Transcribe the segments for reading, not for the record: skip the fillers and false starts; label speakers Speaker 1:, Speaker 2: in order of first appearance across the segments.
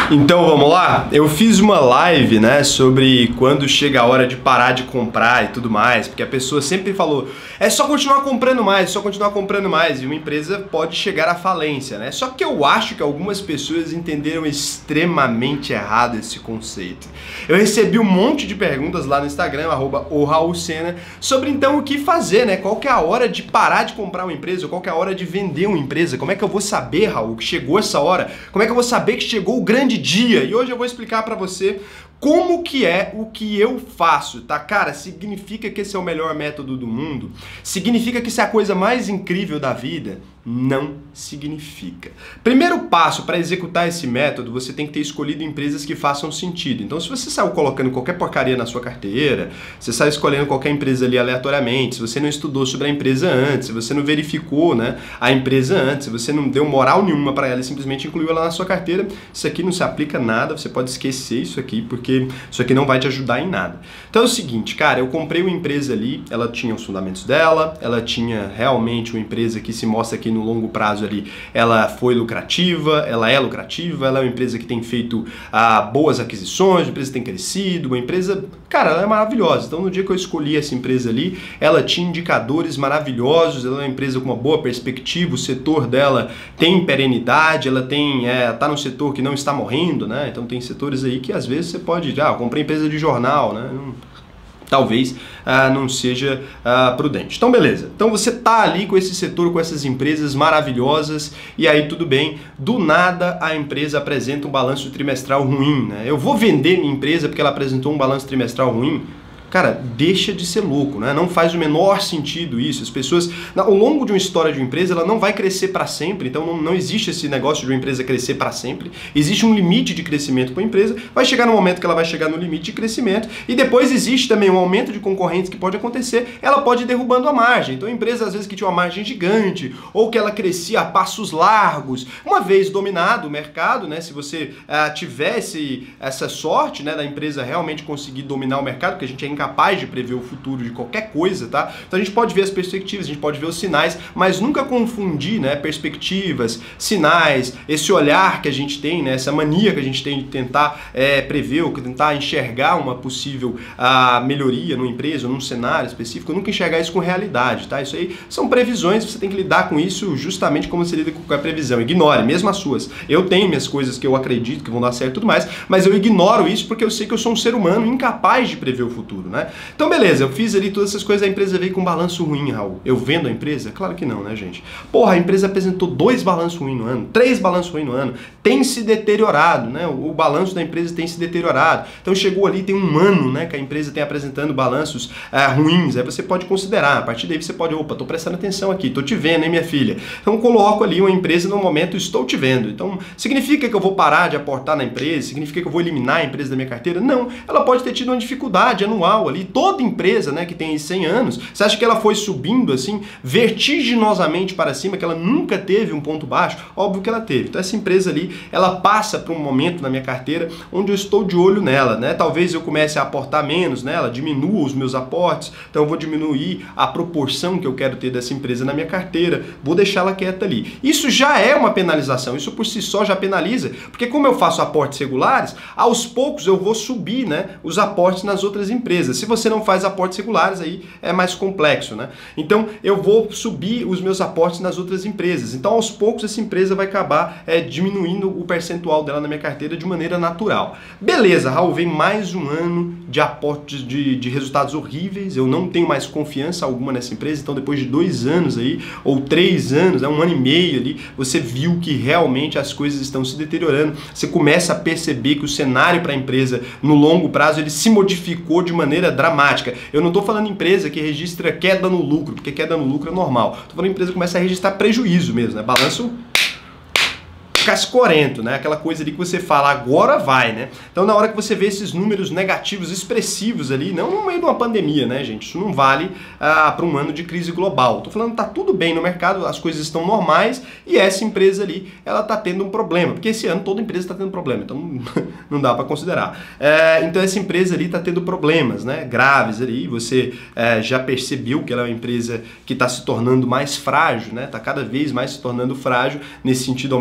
Speaker 1: Então vamos lá? Eu fiz uma live, né, sobre quando chega a hora de parar de comprar e tudo mais, porque a pessoa sempre falou, é só continuar comprando mais, só continuar comprando mais, e uma empresa pode chegar à falência, né? Só que eu acho que algumas pessoas entenderam extremamente errado esse conceito. Eu recebi um monte de perguntas lá no Instagram, @oRaulSena, sobre então o que fazer, né? Qual que é a hora de parar de comprar uma empresa, qual que é a hora de vender uma empresa, como é que eu vou saber, Raul, que chegou essa hora, como é que eu vou saber que chegou o grande dia? E hoje eu vou explicar pra você como que é o que eu faço, tá? Cara, significa que esse é o melhor método do mundo? Significa que isso é a coisa mais incrível da vida? Não significa. Primeiro passo para executar esse método, você tem que ter escolhido empresas que façam sentido. Então, se você saiu colocando qualquer porcaria na sua carteira, você sai escolhendo qualquer empresa ali aleatoriamente, se você não estudou sobre a empresa antes, se você não verificou, né, a empresa antes, se você não deu moral nenhuma para ela e simplesmente incluiu ela na sua carteira, isso aqui não se aplica a nada, você pode esquecer isso aqui, porque isso aqui não vai te ajudar em nada. Então é o seguinte, cara, eu comprei uma empresa ali, ela tinha os fundamentos dela, ela tinha realmente uma empresa que se mostra aqui no longo prazo ali, ela foi lucrativa, ela é lucrativa, ela é uma empresa que tem feito boas aquisições, uma empresa que tem crescido, uma empresa, cara, ela é maravilhosa. Então no dia que eu escolhi essa empresa ali, ela tinha indicadores maravilhosos, ela é uma empresa com uma boa perspectiva, o setor dela tem perenidade, ela tem, tá num setor que não está morrendo, né? Então tem setores aí que às vezes você pode, eu comprei empresa de jornal, né? Talvez não seja prudente. Então beleza, então você tá ali com esse setor, com essas empresas maravilhosas e aí tudo bem, do nada a empresa apresenta um balanço trimestral ruim, né? Eu vou vender minha empresa porque ela apresentou um balanço trimestral ruim? Cara, deixa de ser louco, né? Não faz o menor sentido isso. As pessoas, ao longo de uma história de uma empresa, ela não vai crescer para sempre, então não existe esse negócio de uma empresa crescer para sempre. Existe um limite de crescimento para a empresa, vai chegar no momento que ela vai chegar no limite de crescimento e depois existe também um aumento de concorrentes que pode acontecer, ela pode ir derrubando a margem. Então, empresas às vezes que tinha uma margem gigante ou que ela crescia a passos largos, uma vez dominado o mercado, né? Se você tivesse essa sorte, né, da empresa realmente conseguir dominar o mercado, porque a gente é incapaz de prever o futuro de qualquer coisa, tá? Então a gente pode ver as perspectivas, a gente pode ver os sinais, mas nunca confundir, né, perspectivas, sinais, esse olhar que a gente tem, né, essa mania que a gente tem de tentar prever ou tentar enxergar uma possível melhoria numa empresa ou num cenário específico, nunca enxergar isso com realidade, tá? Isso aí são previsões, você tem que lidar com isso justamente como você lida com a previsão. Ignore, mesmo as suas. Eu tenho minhas coisas que eu acredito que vão dar certo e tudo mais, mas eu ignoro isso porque eu sei que eu sou um ser humano incapaz de prever o futuro, né? Então beleza, eu fiz ali todas essas coisas, a empresa veio com um balanço ruim, Raul. Eu vendo a empresa? Claro que não, né, gente? Porra, a empresa apresentou 2 balanços ruins no ano, 3 balanços ruins no ano, tem se deteriorado, né? O balanço da empresa tem se deteriorado. Então chegou ali, tem um ano, né, que a empresa tem apresentando balanços ruins, aí você pode considerar, a partir daí você pode, opa, tô prestando atenção aqui, tô te vendo, hein, minha filha? Então coloco ali uma empresa no momento, estou te vendo. Então significa que eu vou parar de aportar na empresa? Significa que eu vou eliminar a empresa da minha carteira? Não, ela pode ter tido uma dificuldade anual ali, toda empresa, né, que tem 100 anos, você acha que ela foi subindo assim, vertiginosamente para cima, que ela nunca teve um ponto baixo? Óbvio que ela teve. Então essa empresa ali, ela passa por um momento na minha carteira onde eu estou de olho nela, né? Talvez eu comece a aportar menos nela, diminua os meus aportes, então eu vou diminuir a proporção que eu quero ter dessa empresa na minha carteira, vou deixá-la quieta ali. Isso já é uma penalização, isso por si só já penaliza, porque como eu faço aportes regulares, aos poucos eu vou subir, né, os aportes nas outras empresas. Se você não faz aportes regulares, aí é mais complexo, né? Então eu vou subir os meus aportes nas outras empresas. Então aos poucos essa empresa vai acabar diminuindo o percentual dela na minha carteira de maneira natural. Beleza, Raul, vem mais um ano de aportes de resultados horríveis, eu não tenho mais confiança alguma nessa empresa, então depois de 2 anos aí, ou 3 anos, 1 ano e meio ali, você viu que realmente as coisas estão se deteriorando, você começa a perceber que o cenário para a empresa no longo prazo ele se modificou de maneira dramática. Eu não estou falando empresa que registra queda no lucro, porque queda no lucro é normal. Estou falando empresa que começa a registrar prejuízo mesmo, né? Balanço cascorento, né? Aquela coisa ali que você fala, agora vai, né? Então na hora que você vê esses números negativos expressivos ali, não no meio de uma pandemia, né, gente? Isso não vale para um ano de crise global. Tô falando, tá tudo bem no mercado, as coisas estão normais e essa empresa ali, ela tá tendo um problema, porque esse ano toda empresa tá tendo problema, então não dá para considerar. Então essa empresa ali tá tendo problemas, né, graves ali, você já percebeu que ela é uma empresa que está se tornando mais frágil, né? Tá cada vez mais se tornando frágil, nesse sentido aumentando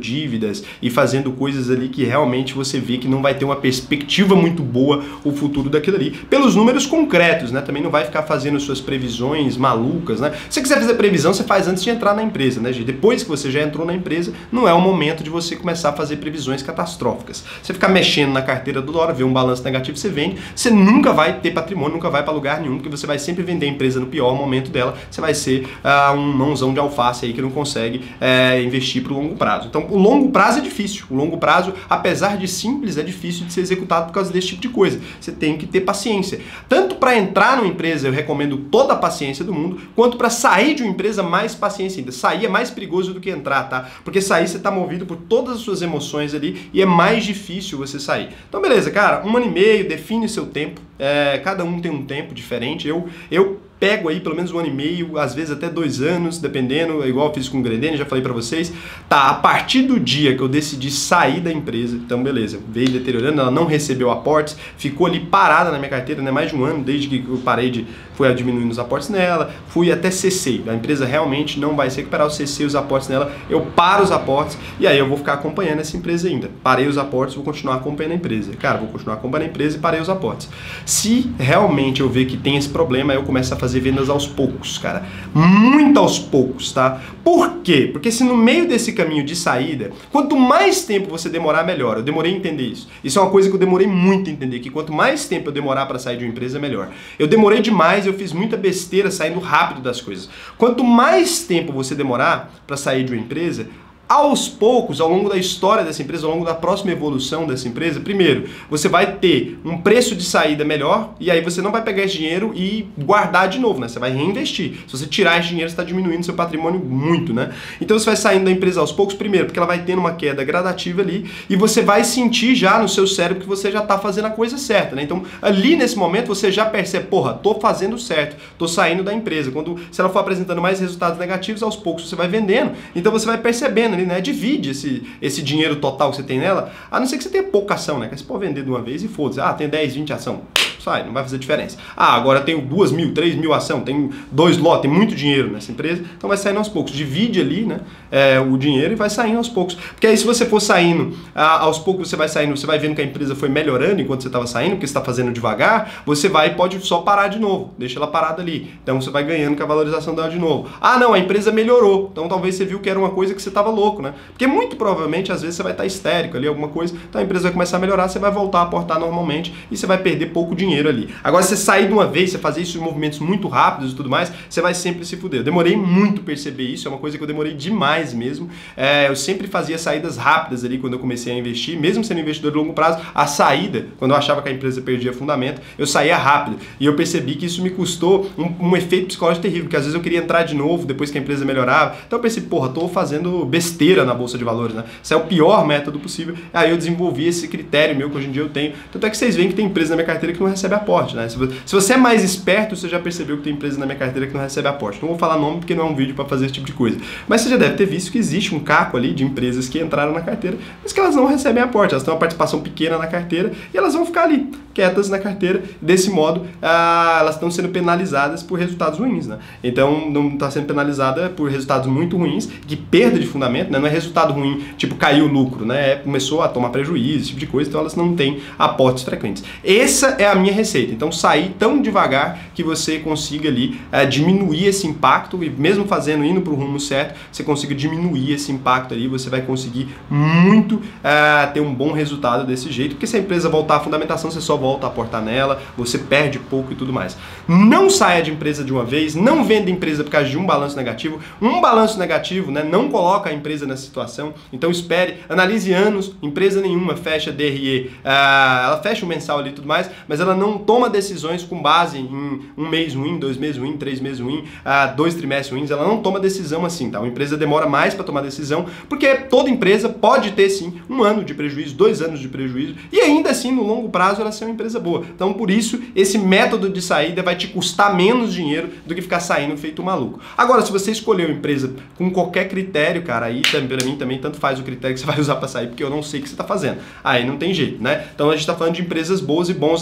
Speaker 1: dívidas e fazendo coisas ali que realmente você vê que não vai ter uma perspectiva muito boa o futuro daquilo ali, pelos números concretos, né? Também não vai ficar fazendo suas previsões malucas, né? Se você quiser fazer previsão, você faz antes de entrar na empresa, né, gente? Depois que você já entrou na empresa, não é o momento de você começar a fazer previsões catastróficas. Você ficar mexendo na carteira toda hora, ver um balanço negativo, você vende, você nunca vai ter patrimônio, nunca vai para lugar nenhum, porque você vai sempre vender a empresa no pior momento dela, você vai ser um mãozão de alface aí que não consegue investir para o longo prazo. Então, o longo prazo é difícil. O longo prazo, apesar de simples, é difícil de ser executado por causa desse tipo de coisa. Você tem que ter paciência. Tanto para entrar numa empresa, eu recomendo toda a paciência do mundo, quanto para sair de uma empresa, mais paciência ainda. Sair é mais perigoso do que entrar, tá? Porque sair você está movido por todas as suas emoções ali e é mais difícil você sair. Então, beleza, cara, 1 ano e meio, define seu tempo. Cada um tem um tempo diferente. Eu pego aí pelo menos 1 ano e meio, às vezes até 2 anos, dependendo, igual eu fiz com o Gredene, já falei pra vocês. Tá, a partir do dia que eu decidi sair da empresa, então beleza, veio deteriorando, ela não recebeu aportes, ficou ali parada na minha carteira, né, mais de 1 ano, desde que eu parei fui diminuindo os aportes nela, fui até CC, a empresa realmente não vai se recuperar, o CC, os aportes nela, eu paro os aportes e aí eu vou ficar acompanhando essa empresa ainda. Parei os aportes, vou continuar acompanhando a empresa. Cara, vou continuar acompanhando a empresa e parei os aportes. Se realmente eu ver que tem esse problema, aí eu começo a fazer vendas aos poucos, cara. Muito aos poucos, tá? Por quê? Porque se no meio desse caminho de saída, quanto mais tempo você demorar, melhor. Eu demorei a entender isso. Isso é uma coisa que eu demorei muito a entender, que quanto mais tempo eu demorar para sair de uma empresa, melhor. Eu demorei demais, eu fiz muita besteira saindo rápido das coisas. Quanto mais tempo você demorar para sair de uma empresa, aos poucos, ao longo da história dessa empresa, ao longo da próxima evolução dessa empresa, primeiro, você vai ter um preço de saída melhor e aí você não vai pegar esse dinheiro e guardar de novo, né? Você vai reinvestir. Se você tirar esse dinheiro, você está diminuindo seu patrimônio muito, né? Então você vai saindo da empresa aos poucos, primeiro, porque ela vai tendo uma queda gradativa ali e você vai sentir já no seu cérebro que você já está fazendo a coisa certa, né? Então, ali nesse momento, você já percebe, porra, tô fazendo certo, tô saindo da empresa. Se ela for apresentando mais resultados negativos, aos poucos você vai vendendo, então você vai percebendo, né? Divide esse dinheiro total que você tem nela, a não ser que você tenha pouca ação, né? Que você pode vender de uma vez e foda-se. Ah, tem 10, 20 ação. Sai, não vai fazer diferença. Ah, agora tenho 2.000, 3.000 ação, tenho 2 lotes, tem muito dinheiro nessa empresa, então vai saindo aos poucos. Divide ali, né, o dinheiro e vai saindo aos poucos. Porque aí se você for saindo, aos poucos você vai saindo, você vai vendo que a empresa foi melhorando enquanto você estava saindo, porque você está fazendo devagar, você pode só parar de novo, deixa ela parada ali. Então você vai ganhando com a valorização dela de novo. Ah, não, a empresa melhorou, então talvez você viu que era uma coisa que você estava louco, né? Porque muito provavelmente, às vezes você vai estar histérico ali, alguma coisa, então a empresa vai começar a melhorar, você vai voltar a aportar normalmente e você vai perder pouco dinheiro ali. Agora, se você sair de uma vez, você fazer isso em movimentos muito rápidos e tudo mais, você vai sempre se fuder. Eu demorei muito a perceber isso, é uma coisa que eu demorei demais mesmo. Eu sempre fazia saídas rápidas ali quando eu comecei a investir, mesmo sendo investidor de longo prazo, a saída, quando eu achava que a empresa perdia fundamento, eu saía rápido. E eu percebi que isso me custou um efeito psicológico terrível, porque às vezes eu queria entrar de novo depois que a empresa melhorava. Então eu pensei, porra, tô fazendo besteira na Bolsa de Valores, né? Isso é o pior método possível. Aí eu desenvolvi esse critério meu que hoje em dia eu tenho. Tanto é que vocês veem que tem empresa na minha carteira que não recebe aporte, né? Se você é mais esperto, você já percebeu que tem empresa na minha carteira que não recebe aporte. Não vou falar nome porque não é um vídeo para fazer esse tipo de coisa. Mas você já deve ter visto que existe um caco ali de empresas que entraram na carteira, mas que elas não recebem aporte. Elas têm uma participação pequena na carteira e elas vão ficar ali, quietas na carteira. Desse modo, elas estão sendo penalizadas por resultados ruins, né? Então, não está sendo penalizada por resultados muito ruins, de perda de fundamento, né? Não é resultado ruim, tipo, caiu o lucro, né? Começou a tomar prejuízo, esse tipo de coisa, então elas não têm aportes frequentes. Essa é a minha receita. Então, sair tão devagar que você consiga ali diminuir esse impacto e mesmo indo para o rumo certo, você consiga diminuir esse impacto ali, você vai conseguir muito ter um bom resultado desse jeito, porque se a empresa voltar à fundamentação, você só volta a aportar nela, você perde pouco e tudo mais. Não saia de empresa de uma vez, não venda empresa por causa de um balanço negativo. Um balanço negativo, né, não coloca a empresa nessa situação, então espere, analise anos, empresa nenhuma fecha DRE, ela fecha o mensal ali e tudo mais, mas ela não toma decisões com base em 1 mês ruim, 2 meses ruim, 3 meses ruim, 2 trimestres ruins, ela não toma decisão assim, tá? Uma empresa demora mais para tomar decisão, porque toda empresa pode ter sim 1 ano de prejuízo, 2 anos de prejuízo, e ainda assim no longo prazo ela ser uma empresa boa. Então por isso esse método de saída vai te custar menos dinheiro do que ficar saindo feito um maluco. Agora, se você escolher uma empresa com qualquer critério, cara, aí pra mim também tanto faz o critério que você vai usar para sair, porque eu não sei o que você tá fazendo. Aí não tem jeito, né? Então a gente tá falando de empresas boas e bons negócios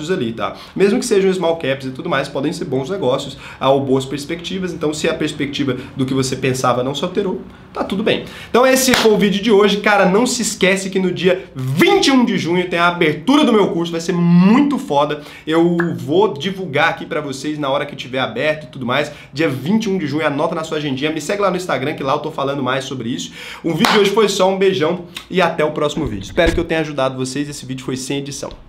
Speaker 1: negócios ali, tá? Mesmo que sejam small caps e tudo mais, podem ser bons negócios ou boas perspectivas. Então, se a perspectiva do que você pensava não se alterou, tá tudo bem. Então, esse foi o vídeo de hoje. Cara, não se esquece que no dia 21 de junho tem a abertura do meu curso, vai ser muito foda. Eu vou divulgar aqui pra vocês na hora que tiver aberto e tudo mais. Dia 21 de junho, anota na sua agendinha, me segue lá no Instagram que lá eu tô falando mais sobre isso. O vídeo de hoje foi só, um beijão e até o próximo vídeo. Espero que eu tenha ajudado vocês, esse vídeo foi sem edição.